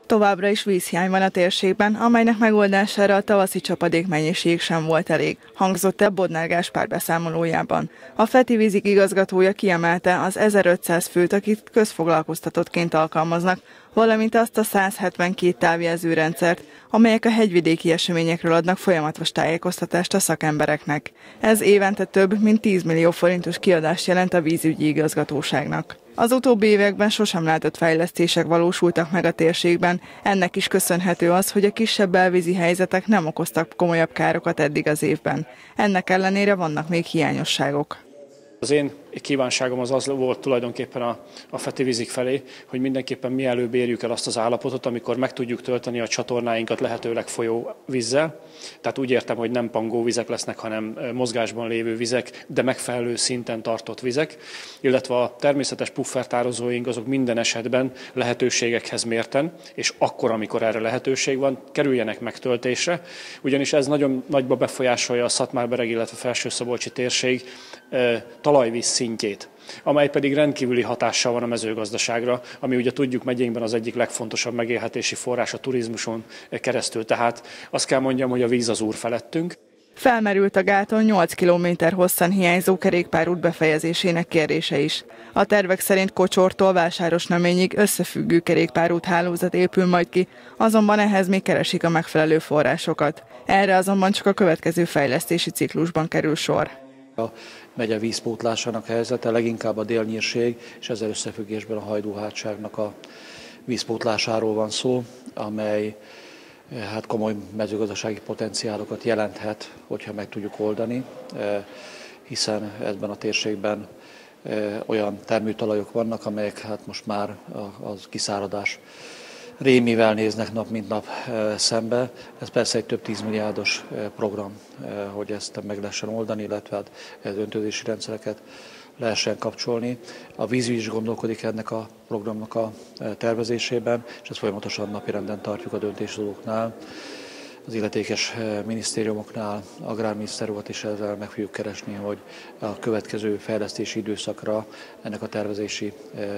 Továbbra is vízhiány van a térségben, amelynek megoldására a tavaszi csapadékmennyiség sem volt elég, hangzott el Bodnár Gáspár beszámolójában. A Feti Vízik igazgatója kiemelte az 1500 főt, akit közfoglalkoztatottként alkalmaznak, valamint azt a 172 távjelzőrendszert, amelyek a hegyvidéki eseményekről adnak folyamatos tájékoztatást a szakembereknek. Ez évente több mint 10 millió forintos kiadást jelent a vízügyi igazgatóságnak. Az utóbbi években sosem látott fejlesztések valósultak meg a térségben, ennek is köszönhető az, hogy a kisebb belvízi helyzetek nem okoztak komolyabb károkat eddig az évben. Ennek ellenére vannak még hiányosságok. Az én kívánságom az volt tulajdonképpen a Feti Vízik felé, hogy mindenképpen mielőbb érjük el azt az állapotot, amikor meg tudjuk tölteni a csatornáinkat lehetőleg folyóvízzel. Tehát úgy értem, hogy nem pangóvizek lesznek, hanem mozgásban lévő vizek, de megfelelő szinten tartott vizek, illetve a természetes puffertározóink azok minden esetben lehetőségekhez mérten, és akkor, amikor erre lehetőség van, kerüljenek megtöltésre, ugyanis ez nagyon nagyba befolyásolja a Szatmár-Bereg, illetve Felső-Szabolcsi térség talajvíz szintjét, amely pedig rendkívüli hatással van a mezőgazdaságra, ami ugye tudjuk megyénkben az egyik legfontosabb megélhetési forrás a turizmuson keresztül. Tehát azt kell mondjam, hogy a víz az úr felettünk. Felmerült a gáton 8 km hosszan hiányzó kerékpárút befejezésének kérdése is. A tervek szerint Kocsortól Vásárosnaményig összefüggő kerékpárút hálózat épül majd ki, azonban ehhez még keresik a megfelelő forrásokat. Erre azonban csak a következő fejlesztési ciklusban kerül sor. A megye vízpótlásának helyzete leginkább a délnyírség, és ezzel összefüggésben a Hajdúhátságnak a vízpótlásáról van szó, amely komoly mezőgazdasági potenciálokat jelenthet, hogyha meg tudjuk oldani, hiszen ebben a térségben olyan termőtalajok vannak, amelyek most már az kiszáradás rémivel néznek nap mint nap szembe. Ez persze egy több 10 milliárdos program, hogy ezt meg lehessen oldani, illetve ez öntözési rendszereket lehessen kapcsolni. A vízügy is gondolkodik ennek a programnak a tervezésében, és ezt folyamatosan napirenden tartjuk a döntéshozóknál, az illetékes minisztériumoknál, agrárminisztériumot is ezzel meg fogjuk keresni, hogy a következő fejlesztési időszakra ennek a tervezési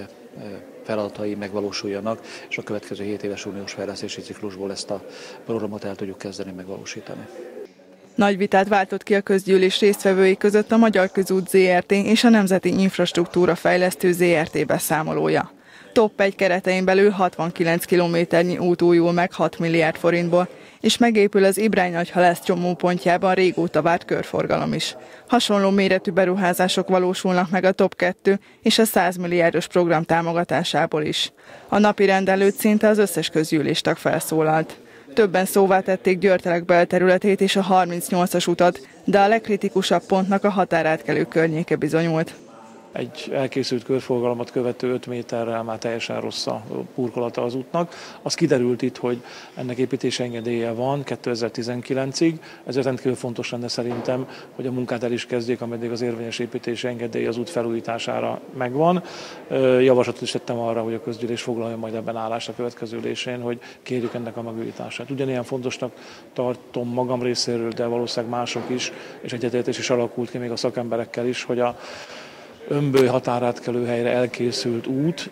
feladatai megvalósuljanak, és a következő 7 éves uniós fejlesztési ciklusból ezt a programot el tudjuk kezdeni megvalósítani. Nagy vitát váltott ki a közgyűlés résztvevői között a Magyar Közút Zrt. És a Nemzeti Infrastruktúra Fejlesztő Zrt. Beszámolója. Top 1 keretein belül 69 kilométernyi út újul meg 6 milliárd forintból, és megépül az Ibrány Nagyhalász csomópontjában régóta várt körforgalom is. Hasonló méretű beruházások valósulnak meg a Top 2 és a 100 milliárdos program támogatásából is. A napirend előtt szinte az összes közgyűléstag felszólalt. Többen szóvá tették Győrtelek belterületét és a 38-as utat, de a legkritikusabb pontnak a határátkelő környéke bizonyult. Egy elkészült körforgalmat követő 5 méterrel már teljesen rossz a burkolata az útnak. Az kiderült itt, hogy ennek építési engedélye van 2019-ig, ezért rendkívül fontos lenne szerintem, hogy a munkát el is kezdjék, ameddig az érvényes építési engedély az út felújítására megvan. Javaslatot is tettem arra, hogy a közgyűlés foglaljon majd ebben állást a következő ülésén, hogy kérjük ennek a megújítását. Ugyanilyen fontosnak tartom magam részéről, de valószínűleg mások is, és egyetértés is alakult ki még a szakemberekkel is, hogy a Ömböly határátkelőhelyre elkészült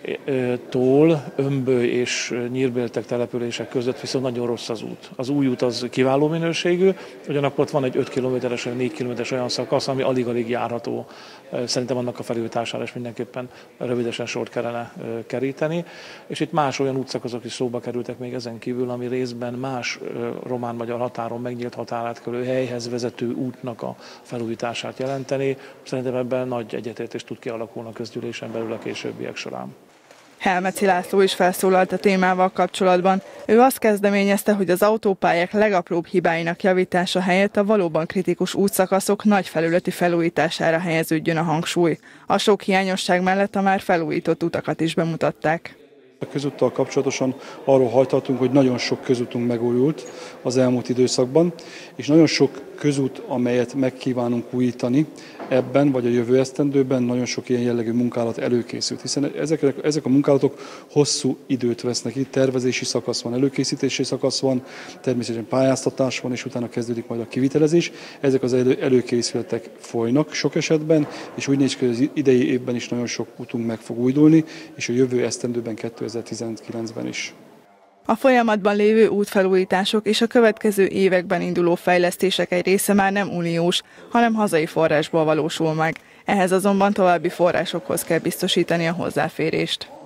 úttól Ömböly és Nyírbéltek települések között viszont nagyon rossz az út. Az új út az kiváló minőségű, ugyanakkor ott van egy 5 kilométeres vagy 4 kilométeres olyan szakasz, ami alig-alig járható. Szerintem annak a felújítására is mindenképpen rövidesen sort kellene keríteni. És itt más olyan útszakaszok is szóba kerültek még ezen kívül, ami részben más román-magyar határon megnyílt határátkelő helyhez vezető útnak a felújítását jelenteni. Szerintem ebben nagy egyetértés tud kialakulni a közgyűlésen belül a későbbiek során. Helmeci László is felszólalt a témával kapcsolatban. Ő azt kezdeményezte, hogy az autópályák legapróbb hibáinak javítása helyett a valóban kritikus útszakaszok nagy felületi felújítására helyeződjön a hangsúly. A sok hiányosság mellett a már felújított utakat is bemutatták. A közúttal kapcsolatosan arról hajtottunk, hogy nagyon sok közútunk megújult az elmúlt időszakban, és nagyon sok közút, amelyet megkívánunk újítani, ebben vagy a jövő esztendőben nagyon sok ilyen jellegű munkálat előkészült, hiszen ezek a munkálatok hosszú időt vesznek. Itt tervezési szakasz van, előkészítési szakasz van, természetesen pályáztatás van, és utána kezdődik majd a kivitelezés. Ezek az előkészületek folynak sok esetben, és úgy néz ki, hogy az idei évben is nagyon sok útunk meg fog újdulni, és a jövő esztendőben 2019-ben is. A folyamatban lévő útfelújítások és a következő években induló fejlesztések egy része már nem uniós, hanem hazai forrásból valósul meg. Ehhez azonban további forrásokhoz kell biztosítani a hozzáférést.